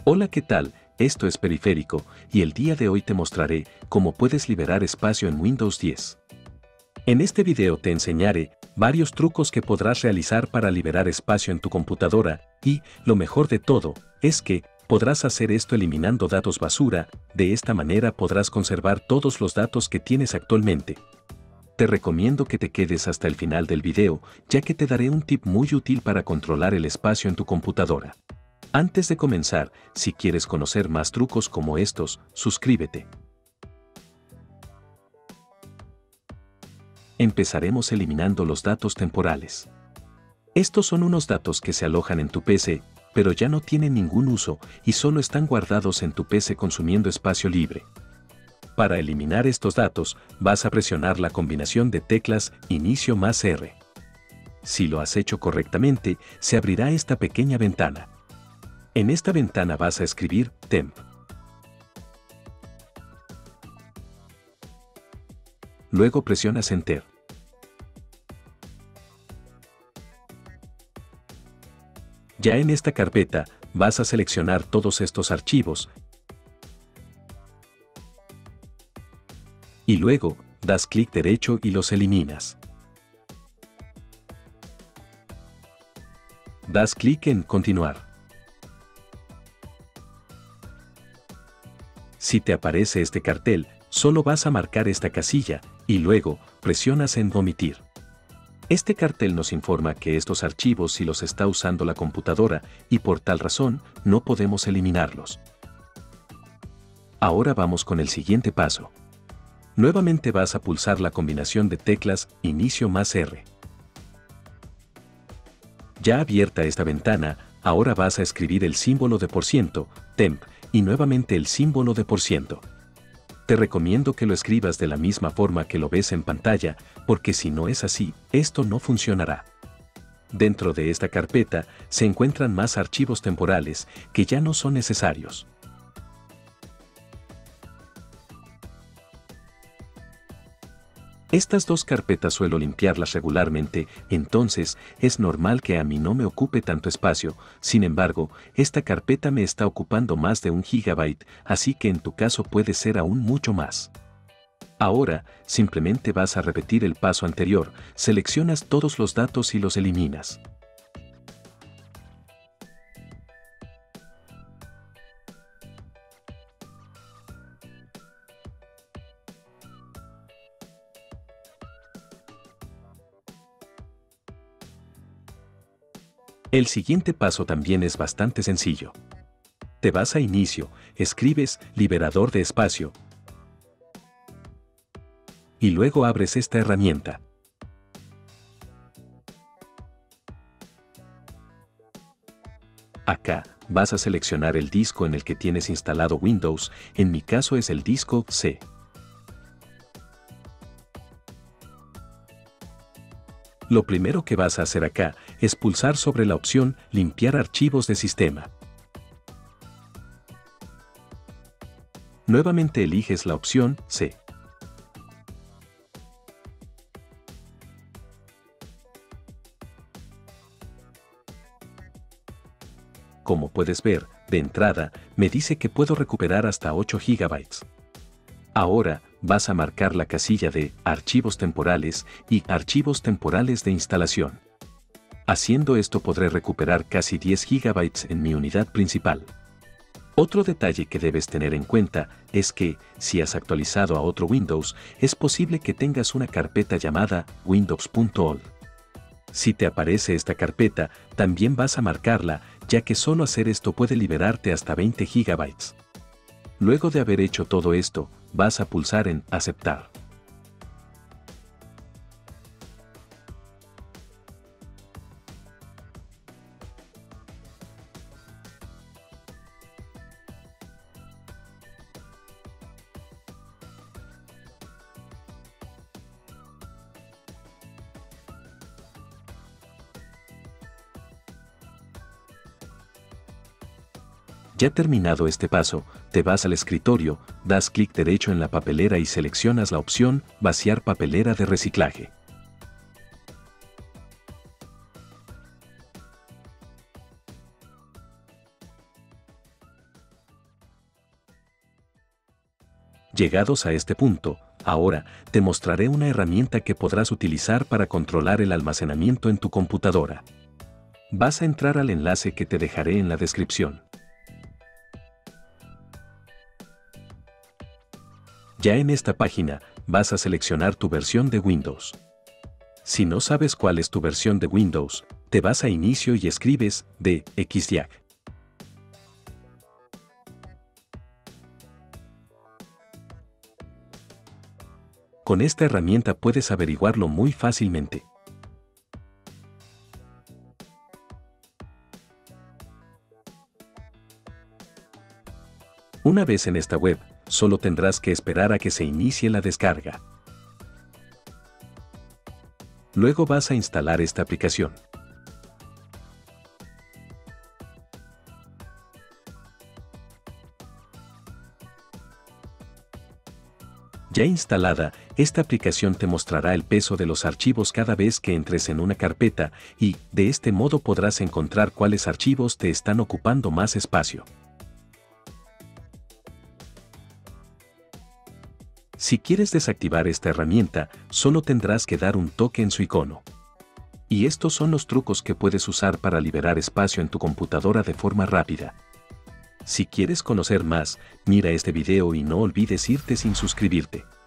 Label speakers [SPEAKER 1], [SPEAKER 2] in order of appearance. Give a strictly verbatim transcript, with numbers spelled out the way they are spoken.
[SPEAKER 1] Hola, ¿qué tal? Esto es Periférico, y el día de hoy te mostraré cómo puedes liberar espacio en Windows diez. En este video te enseñaré varios trucos que podrás realizar para liberar espacio en tu computadora, y, lo mejor de todo, es que podrás hacer esto eliminando datos basura. De esta manera podrás conservar todos los datos que tienes actualmente. Te recomiendo que te quedes hasta el final del video, ya que te daré un tip muy útil para controlar el espacio en tu computadora. Antes de comenzar, si quieres conocer más trucos como estos, suscríbete. Empezaremos eliminando los datos temporales. Estos son unos datos que se alojan en tu P C, pero ya no tienen ningún uso y solo están guardados en tu P C consumiendo espacio libre. Para eliminar estos datos, vas a presionar la combinación de teclas Inicio más R. Si lo has hecho correctamente, se abrirá esta pequeña ventana. En esta ventana vas a escribir temp. Luego presionas Enter. Ya en esta carpeta, vas a seleccionar todos estos archivos y luego, das clic derecho y los eliminas. Das clic en Continuar. Si te aparece este cartel, solo vas a marcar esta casilla, y luego, presionas en Omitir. Este cartel nos informa que estos archivos sí los está usando la computadora, y por tal razón, no podemos eliminarlos. Ahora vamos con el siguiente paso. Nuevamente vas a pulsar la combinación de teclas Inicio más R. Ya abierta esta ventana, ahora vas a escribir el símbolo de por ciento, temp, y nuevamente el símbolo de por ciento. Te recomiendo que lo escribas de la misma forma que lo ves en pantalla, porque si no es así, esto no funcionará. Dentro de esta carpeta se encuentran más archivos temporales que ya no son necesarios. Estas dos carpetas suelo limpiarlas regularmente, entonces es normal que a mí no me ocupe tanto espacio. Sin embargo, esta carpeta me está ocupando más de un gigabyte, así que en tu caso puede ser aún mucho más. Ahora, simplemente vas a repetir el paso anterior, seleccionas todos los datos y los eliminas. El siguiente paso también es bastante sencillo. Te vas a Inicio, escribes Liberador de espacio y luego abres esta herramienta. Acá vas a seleccionar el disco en el que tienes instalado Windows, en mi caso es el disco C. Lo primero que vas a hacer acá es pulsar sobre la opción Limpiar archivos de sistema. Nuevamente eliges la opción C. Como puedes ver, de entrada, me dice que puedo recuperar hasta ocho gigabytes. Ahora, vas a marcar la casilla de Archivos temporales y Archivos temporales de instalación. Haciendo esto podré recuperar casi diez gigabytes en mi unidad principal. Otro detalle que debes tener en cuenta es que, si has actualizado a otro Windows, es posible que tengas una carpeta llamada Windows punto old. Si te aparece esta carpeta, también vas a marcarla, ya que solo hacer esto puede liberarte hasta veinte gigabytes. Luego de haber hecho todo esto, vas a pulsar en Aceptar. Ya terminado este paso, te vas al escritorio, das clic derecho en la papelera y seleccionas la opción Vaciar papelera de reciclaje. Llegados a este punto, ahora te mostraré una herramienta que podrás utilizar para controlar el almacenamiento en tu computadora. Vas a entrar al enlace que te dejaré en la descripción. Ya en esta página, vas a seleccionar tu versión de Windows. Si no sabes cuál es tu versión de Windows, te vas a Inicio y escribes D X D I A C. Con esta herramienta puedes averiguarlo muy fácilmente. Una vez en esta web, solo tendrás que esperar a que se inicie la descarga. Luego vas a instalar esta aplicación. Ya instalada, esta aplicación te mostrará el peso de los archivos cada vez que entres en una carpeta y, de este modo podrás encontrar cuáles archivos te están ocupando más espacio. Si quieres desactivar esta herramienta, solo tendrás que dar un toque en su icono. Y estos son los trucos que puedes usar para liberar espacio en tu computadora de forma rápida. Si quieres conocer más, mira este video y no olvides irte sin suscribirte.